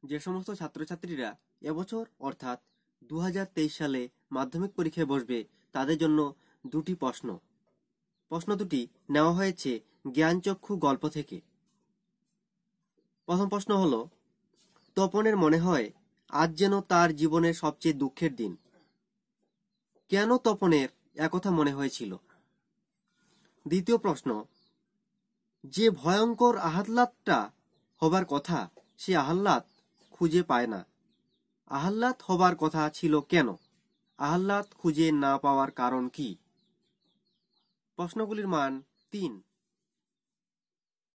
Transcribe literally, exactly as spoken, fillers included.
যে সমস্ত ছাত্রছাত্রীরা এবছর অর্থাৎ দু হাজার তেইশ সালে মাধ্যমিক পরীক্ষায় বসবে তাদের জন্য দুটি প্রশ্ন প্রশ্ন দুটি নেওয়া হয়েছে জ্ঞানচক্ষু গল্প থেকে। প্রথম প্রশ্ন হলো, তপনের মনে হয় আজ যেন তার জীবনের সবচেয়ে দুঃখের দিন। কেন তপনের একথা মনে হয়েছিল? দ্বিতীয় প্রশ্ন, যে ভয়ঙ্কর আহ্লাদটা হবার কথা সে আহ্লাদ খুঁজে পায় না। আহ্লাদ হবার কথা ছিল কেন? আহ্লাদ খুঁজে না পাওয়ার কারণ কি? প্রশ্নগুলির মান তিন।